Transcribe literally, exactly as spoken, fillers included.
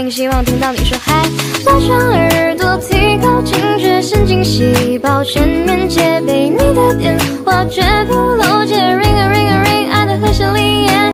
音，希望听到你说嗨。拉长耳朵，提高警觉神经细胞，全面戒备你的电话，绝不